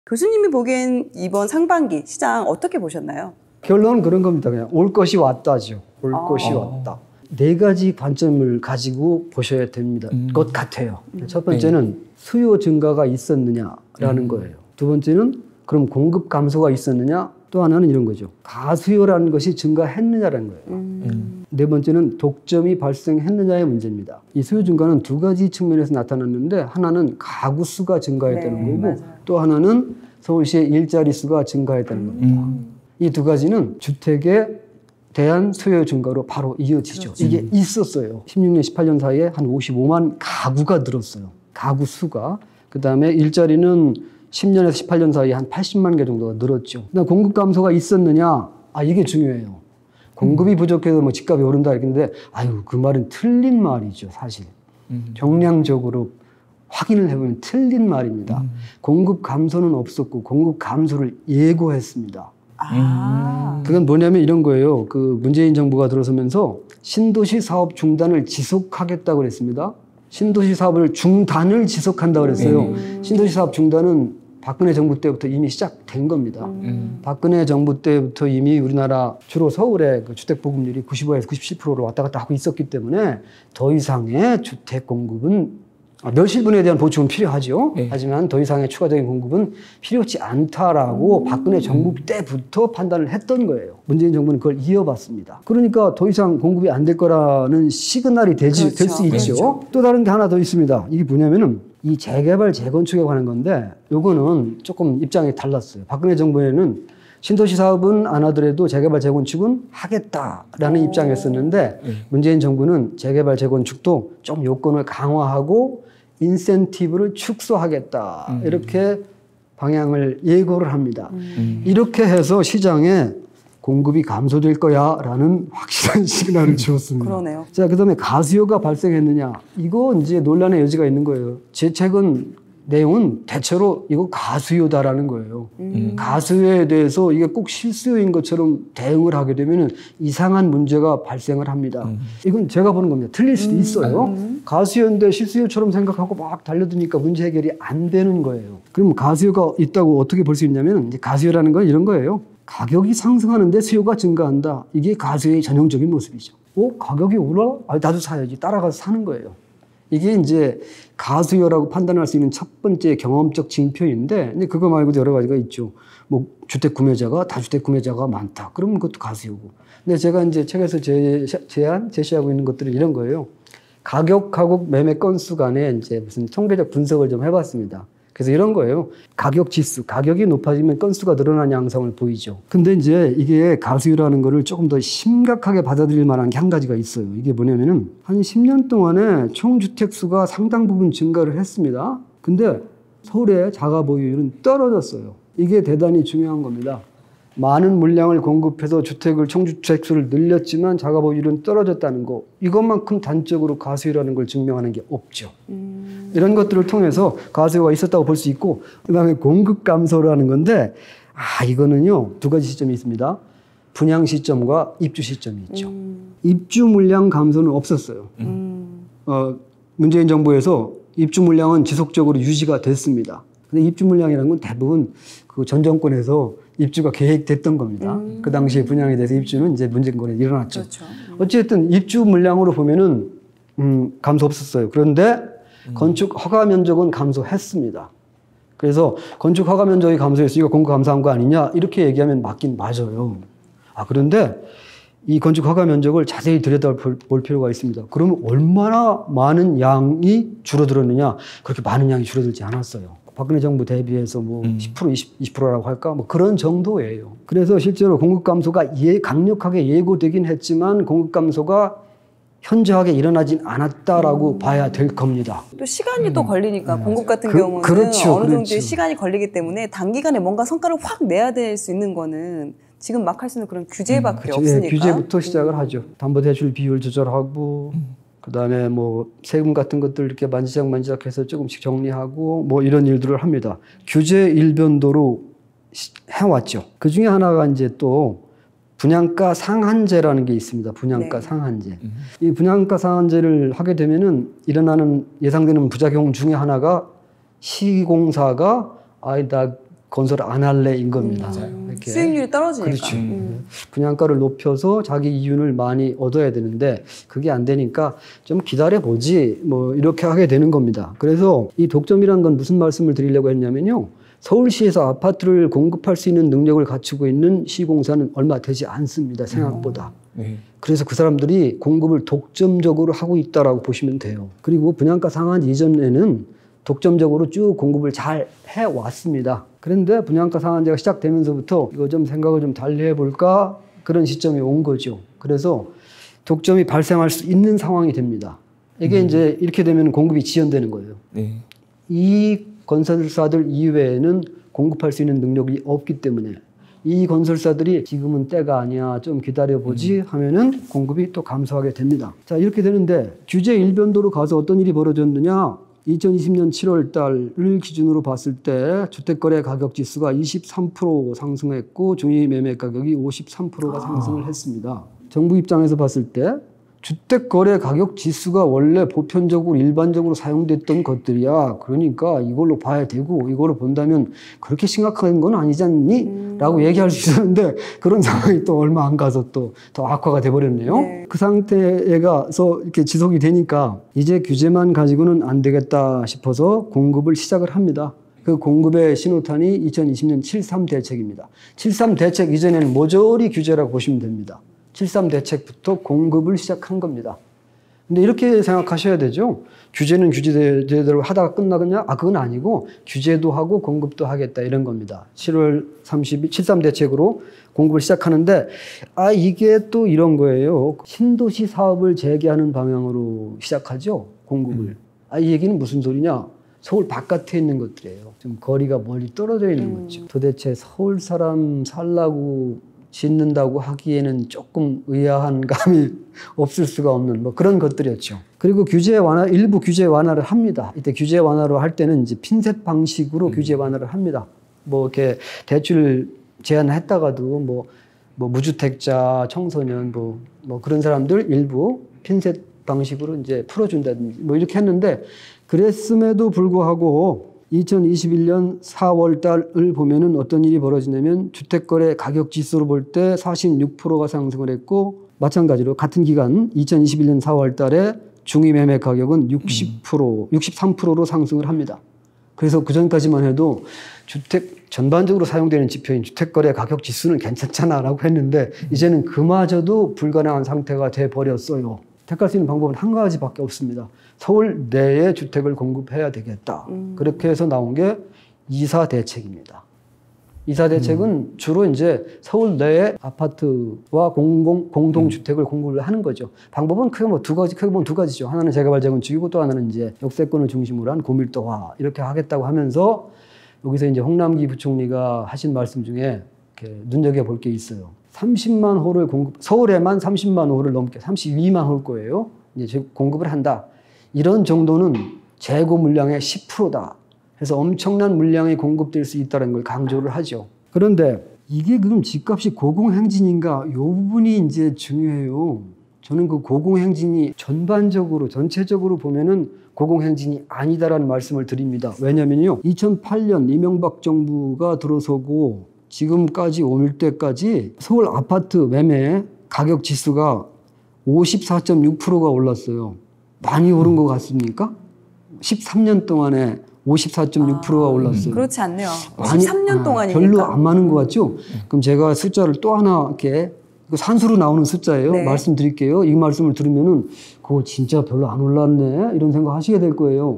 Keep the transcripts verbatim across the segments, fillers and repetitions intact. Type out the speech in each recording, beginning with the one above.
교수님이 보기엔 이번 상반기 시장 어떻게 보셨나요? 결론은 그런 겁니다. 그냥 올 것이 왔다죠. 올 아. 것이 왔다. 네 가지 관점을 가지고 보셔야 됩니다. 음. 것 같아요. 음. 첫 번째는 네. 수요 증가가 있었느냐라는 음. 거예요. 두 번째는 그럼 공급 감소가 있었느냐? 또 하나는 이런 거죠. 가수요라는 것이 증가했느냐라는 거예요. 음. 음. 네 번째는 독점이 발생했느냐의 문제입니다. 이 수요 증가는 두 가지 측면에서 나타났는데 하나는 가구 수가 증가했다는 네, 거고 맞아요. 또 하나는 서울시의 일자리 수가 증가했다는 겁니다. 음. 이 두 가지는 주택에 대한 수요 증가로 바로 이어지죠. 그렇죠. 이게 있었어요. 십육 년, 십팔 년 사이에 한 오십오만 가구가 늘었어요. 가구 수가. 그 다음에 일자리는 십 년에서 십팔 년 사이에 한 팔십만 개 정도가 늘었죠. 그다음 공급 감소가 있었느냐? 아, 이게 중요해요. 공급이 부족해서 뭐 집값이 오른다 이랬는데, 아유, 그 말은 틀린 말이죠, 사실. 음. 정량적으로 확인을 해보면 틀린 말입니다. 음. 공급 감소는 없었고, 공급 감소를 예고했습니다. 아. 그건 뭐냐면 이런 거예요. 그 문재인 정부가 들어서면서 신도시 사업 중단을 지속하겠다고 그랬습니다. 신도시 사업을 중단을 지속한다고 그랬어요. 음. 신도시 사업 중단은 박근혜 정부 때부터 이미 시작된 겁니다. 음. 박근혜 정부 때부터 이미 우리나라 주로 서울의 그 주택 보급률이 구십오에서 구십칠 퍼센트로 왔다 갔다 하고 있었기 때문에 더 이상의 주택 공급은 멸실분에 대한 보충은 필요하죠. 네. 하지만 더 이상의 추가적인 공급은 필요치 않다라고 음. 박근혜 정부 때부터 판단을 했던 거예요. 문재인 정부는 그걸 이어봤습니다. 그러니까 더 이상 공급이 안 될 거라는 시그널이 되지, 그렇죠. 될 수 있죠. 그렇죠. 또 다른 게 하나 더 있습니다. 이게 뭐냐면은 이 재개발, 재건축에 관한 건데 요거는 조금 입장이 달랐어요. 박근혜 정부에는 신도시 사업은 안 하더라도 재개발, 재건축은 하겠다라는 오. 입장이었었는데 네. 문재인 정부는 재개발, 재건축도 좀 요건을 강화하고 인센티브를 축소하겠다. 음. 이렇게 방향을 예고를 합니다. 음. 이렇게 해서 시장에 공급이 감소될 거야 라는 확실한 시그널을 주었습니다. 그러네요. 자, 그 다음에 가수요가 발생했느냐. 이거 이제 논란의 여지가 있는 거예요. 제 책은 내용은 대체로 이거 가수요다라는 거예요. 음. 가수요에 대해서 이게 꼭 실수요인 것처럼 대응을 하게 되면 이상한 문제가 발생을 합니다. 음. 이건 제가 보는 겁니다. 틀릴 수도 음. 있어요. 음. 가수요인데 실수요처럼 생각하고 막 달려드니까 문제 해결이 안 되는 거예요. 그럼 가수요가 있다고 어떻게 볼 수 있냐면 이제 가수요라는 건 이런 거예요. 가격이 상승하는데 수요가 증가한다. 이게 가수요의 전형적인 모습이죠. 어? 가격이 올라? 아, 나도 사야지. 따라가서 사는 거예요. 이게 이제 가수요라고 판단할 수 있는 첫 번째 경험적 징표인데, 근데 그거 말고도 여러 가지가 있죠. 뭐, 주택 구매자가, 다주택 구매자가 많다. 그러면 그것도 가수요고. 근데 제가 이제 책에서 제, 제안, 제시하고 있는 것들은 이런 거예요. 가격하고 매매 건수 간에 이제 무슨 통계적 분석을 좀 해봤습니다. 그래서 이런 거예요. 가격 지수, 가격이 높아지면 건수가 늘어나는 양상을 보이죠. 근데 이제 이게 가수요라는 거를 조금 더 심각하게 받아들일 만한 게 한 가지가 있어요. 이게 뭐냐면은 한 십 년 동안에 총 주택 수가 상당 부분 증가를 했습니다. 근데 서울의 자가 보유율은 떨어졌어요. 이게 대단히 중요한 겁니다. 많은 물량을 공급해서 주택을 총주택 수를 늘렸지만 자가 보유율은 떨어졌다는 거. 이것만큼 단적으로 가수요라는 걸 증명하는 게 없죠. 음. 이런 것들을 통해서 가수요가 있었다고 볼 수 있고, 그다음에 공급 감소라는 건데, 아, 이거는요 두 가지 시점이 있습니다. 분양 시점과 입주 시점이 있죠. 음. 입주 물량 감소는 없었어요. 음. 어, 문재인 정부에서 입주 물량은 지속적으로 유지가 됐습니다. 근데 입주 물량이라는 건 대부분 그 전 정권에서 입주가 계획됐던 겁니다. 음. 그 당시에 분양에 대해서 입주는 이제 문재인권에 일어났죠. 그렇죠. 음. 어쨌든 입주 물량으로 보면은 음, 감소 없었어요. 그런데 음. 건축 허가 면적은 감소했습니다. 그래서 건축 허가 면적이 감소했으니까 공급 감소한 거 아니냐 이렇게 얘기하면 맞긴 맞아요. 아, 그런데 이 건축 허가 면적을 자세히 들여다볼 필요가 있습니다. 그러면 얼마나 많은 양이 줄어들었느냐? 그렇게 많은 양이 줄어들지 않았어요. 박근혜 정부 대비해서 뭐 음. 십 퍼센트, 이십, 이십 퍼센트라고 할까? 뭐 그런 정도예요. 그래서 실제로 공급 감소가 예, 강력하게 예고되긴 했지만 공급 감소가 현저하게 일어나진 않았다라고 음. 봐야 될 겁니다. 또 시간이 음. 또 걸리니까 네. 공급 같은 그- 경우는 그렇죠, 어느 그렇죠. 정도의 시간이 걸리기 때문에 단기간에 뭔가 성과를 확 내야 될 수 있는 거는 지금 막 할 수 있는 그런 규제밖에 그렇죠. 없으니까. 예, 규제부터 시작을 하죠. 담보대출 비율 조절하고 음. 그다음에 뭐 세금 같은 것들 이렇게 만지작 만지작 해서 조금씩 정리하고 뭐 이런 일들을 합니다. 규제 일변도로 시- 해왔죠. 그 중에 하나가 이제 또 분양가 상한제라는 게 있습니다. 분양가 네. 상한제. 음. 이 분양가 상한제를 하게 되면은 일어나는 예상되는 부작용 중에 하나가 시공사가 아이 나 건설 안 할래인 겁니다. 음, 이렇게. 수익률이 떨어지니까. 그렇죠. 음. 분양가를 높여서 자기 이윤을 많이 얻어야 되는데 그게 안 되니까 좀 기다려보지 뭐 이렇게 하게 되는 겁니다. 그래서 이 독점이란 건 무슨 말씀을 드리려고 했냐면요. 서울시에서 아파트를 공급할 수 있는 능력을 갖추고 있는 시공사는 얼마 되지 않습니다. 생각보다. 네. 그래서 그 사람들이 공급을 독점적으로 하고 있다라고 보시면 돼요. 그리고 분양가 상한 이전에는 독점적으로 쭉 공급을 잘 해왔습니다. 그런데 분양가 상한제가 시작되면서부터 이거 좀 생각을 좀 달리 해볼까 그런 시점이 온 거죠. 그래서 독점이 발생할 수 있는 상황이 됩니다. 이게 음. 이제 이렇게 되면 공급이 지연되는 거예요. 네. 이 건설사들 이외에는 공급할 수 있는 능력이 없기 때문에 이 건설사들이 지금은 때가 아니야 좀 기다려보지 음. 하면은 공급이 또 감소하게 됩니다. 자, 이렇게 되는데 규제 일변도로 가서 어떤 일이 벌어졌느냐. 이천이십 년 칠월 달을 기준으로 봤을 때 주택거래 가격 지수가 이십삼 퍼센트 상승했고 중위매매 가격이 오십삼 퍼센트가 상승을 했습니다. 정부 입장에서 봤을 때 주택거래 가격 지수가 원래 보편적으로 일반적으로 사용됐던 것들이야. 그러니까 이걸로 봐야 되고 이걸로 본다면 그렇게 심각한 건 아니지 않니? 음. 라고 얘기할 수 있었는데 그런 상황이 또 얼마 안 가서 또 더 악화가 돼버렸네요. 네. 그 상태에 가서 이렇게 지속이 되니까 이제 규제만 가지고는 안 되겠다 싶어서 공급을 시작을 합니다. 그 공급의 신호탄이 이천이십 년 칠삼 대책입니다. 칠삼 대책 이전에는 모조리 규제라고 보시면 됩니다. 칠삼 대책부터 공급을 시작한 겁니다. 근데 이렇게 생각하셔야 되죠. 규제는 규제대로 하다가 끝나겠냐? 아, 그건 아니고 규제도 하고 공급도 하겠다 이런 겁니다. 칠월 삼십일 칠삼 대책으로 공급을 시작하는데 아, 이게 또 이런 거예요. 신도시 사업을 재개하는 방향으로 시작하죠. 공급을. 음. 아, 이 얘기는 무슨 소리냐? 서울 바깥에 있는 것들이에요. 좀 거리가 멀리 떨어져 있는 음. 거죠. 도대체 서울 사람 살라고 짓는다고 하기에는 조금 의아한 감이 없을 수가 없는 뭐 그런 것들이었죠. 그리고 규제 완화, 일부 규제 완화를 합니다. 이때 규제 완화를 할 때는 이제 핀셋 방식으로 음. 규제 완화를 합니다. 뭐 이렇게 대출 제한했다가도 뭐, 뭐 무주택자, 청소년 뭐, 뭐 그런 사람들 일부 핀셋 방식으로 이제 풀어준다든지 뭐 이렇게 했는데 그랬음에도 불구하고 이천이십일 년 사월 달을 보면은 어떤 일이 벌어지냐면 주택거래 가격 지수로 볼 때 사십육 퍼센트가 상승을 했고 마찬가지로 같은 기간 이천이십일 년 사월 달에 중위매매 가격은 육십 퍼센트, 육십삼 퍼센트로 상승을 합니다. 그래서 그 전까지만 해도 주택 전반적으로 사용되는 지표인 주택거래 가격 지수는 괜찮잖아라고 했는데 이제는 그마저도 불가능한 상태가 돼버렸어요. 택할 수 있는 방법은 한 가지밖에 없습니다. 서울 내에 주택을 공급해야 되겠다. 음. 그렇게 해서 나온 게 이사 대책입니다. 이사 대책은 음. 주로 이제 서울 내에 아파트와 공공, 공동주택을 음. 공급을 하는 거죠. 방법은 크게 뭐 두 가지, 크게 보면 두 가지죠. 하나는 재개발 재건축이고 또 하나는 이제 역세권을 중심으로 한 고밀도화 이렇게 하겠다고 하면서 여기서 이제 홍남기 부총리가 하신 말씀 중에 이렇게 눈여겨볼 게 있어요. 삼십만 호를 공급, 서울에만 삼십만 호를 넘게 삼십이만 호일 거예요. 이제 공급을 한다. 이런 정도는 재고 물량의 십 퍼센트다. 그래서 엄청난 물량이 공급될 수 있다는 걸 강조를 하죠. 그런데 이게 그럼 집값이 고공행진인가? 이 부분이 이제 중요해요. 저는 그 고공행진이 전반적으로, 전체적으로 보면은 고공행진이 아니다라는 말씀을 드립니다. 왜냐면요. 이천팔 년 이명박 정부가 들어서고 지금까지 올 때까지 서울 아파트 매매 가격 지수가 오십사 점 육 퍼센트가 올랐어요. 많이 오른 것 같습니까? 십삼 년 동안에 오십사 점 육 퍼센트가 올랐어요. 그렇지 않네요. 많이, 십삼 년 아, 동안이니까. 별로 안 많은 것 같죠? 그럼 제가 숫자를 또 하나 이렇게 산수로 나오는 숫자예요. 네. 말씀드릴게요. 이 말씀을 들으면은 그거 진짜 별로 안 올랐네 이런 생각 하시게 될 거예요.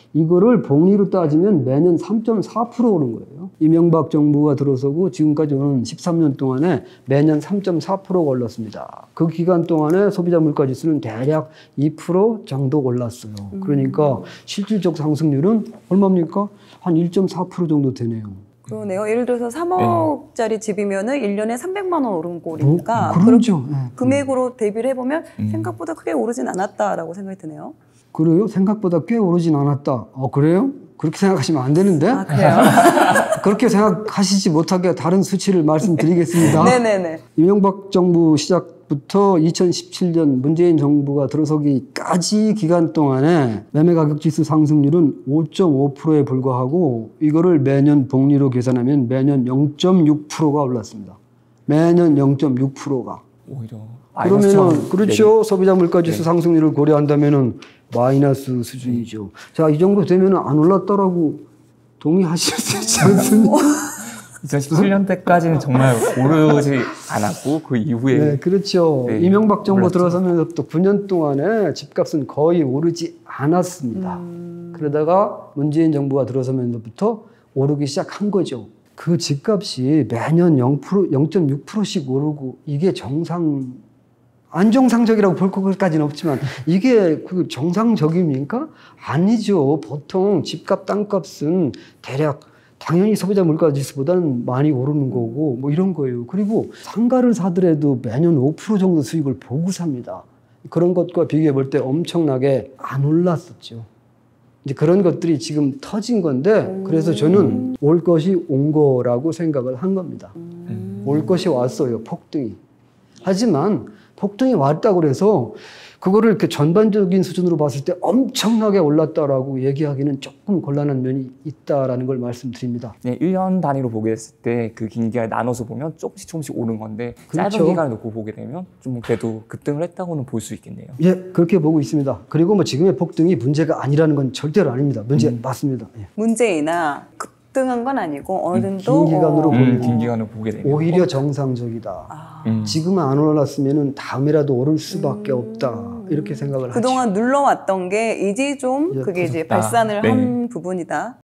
이거를 복리로 따지면 매년 삼 점 사 퍼센트 오른 거예요. 이명박 정부가 들어서고 지금까지 오는 십삼 년 동안에 매년 삼 점 사 퍼센트가 올랐습니다. 그 기간 동안에 소비자 물가 지수는 대략 이 퍼센트 정도 올랐어요. 그러니까 실질적 상승률은 얼마입니까? 한 일 점 사 퍼센트 정도 되네요. 그러네요. 예를 들어서 삼억짜리 집이면은 일 년에 삼백만 원 오른 꼴이니까. 어, 그렇죠. 네. 금액으로 대비를 해보면 음. 생각보다 크게 오르진 않았다라고 생각이 드네요. 그래요? 생각보다 꽤 오르진 않았다. 어, 그래요? 그렇게 생각하시면 안 되는데? 아, 그래요? 그렇게 생각하시지 못하게 다른 수치를 말씀드리겠습니다. 네네네. 이명박 정부 시작부터 이천십칠 년 문재인 정부가 들어서기까지 기간 동안에 매매가격지수 상승률은 오 점 오 퍼센트에 불과하고 이거를 매년 복리로 계산하면 매년 영 점 육 퍼센트가 올랐습니다. 매년 영 점 육 퍼센트가. 오히려 그러면은 그렇죠. 내리... 소비자 물가지수 네. 상승률을 고려한다면은 마이너스 수준이죠. 자, 이 정도 되면은 안 올랐다라고 동의하실 수 있지 않습니까? 이천십칠 년대까지는 정말 오르지 않았고 그 이후에 네, 그렇죠. 네, 이명박 정부 올랐죠. 들어서면서부터 구 년 동안에 집값은 거의 오르지 않았습니다. 음... 그러다가 문재인 정부가 들어서면서부터 오르기 시작한 거죠. 그 집값이 매년 영 퍼센트, 영 점 육 퍼센트씩 오르고 이게 정상, 안정상적이라고 볼 것까지는 없지만 이게 그 정상적입니까? 아니죠. 보통 집값, 땅값은 대략 당연히 소비자 물가지수보다는 많이 오르는 거고 뭐 이런 거예요. 그리고 상가를 사더라도 매년 오 퍼센트 정도 수익을 보고 삽니다. 그런 것과 비교해 볼 때 엄청나게 안 올랐었죠. 이제 그런 것들이 지금 터진 건데 그래서 저는 올 것이 온 거라고 생각을 한 겁니다. 음. 올 것이 왔어요. 폭등이. 하지만 폭등이 왔다고 해서 그거를 이렇게 전반적인 수준으로 봤을 때 엄청나게 올랐다라고 얘기하기는 조금 곤란한 면이 있다라는 걸 말씀드립니다. 네, 일 년 단위로 보게 됐을 때 그 긴 기간 나눠서 보면 조금씩 조금씩 오른 건데 그렇죠. 짧은 기간을 놓고 보게 되면 좀 그래도 급등을 했다고는 볼 수 있겠네요. 예, 그렇게 보고 있습니다. 그리고 뭐 지금의 폭등이 문제가 아니라는 건 절대로 아닙니다. 문제 음. 맞습니다. 예. 문제이나 급등한 건 아니고 어느 정도 긴 기간으로 어, 음, 보면 긴 기간을 보게 되면 오히려 정상적이다. 아, 음. 지금은 안 올랐으면 다음에라도 오를 수밖에 없다. 이렇게 생각을 하죠. 그동안 눌러왔던 게 이제 좀 예, 그게 이제 부족다. 발산을 네. 한 부분이다.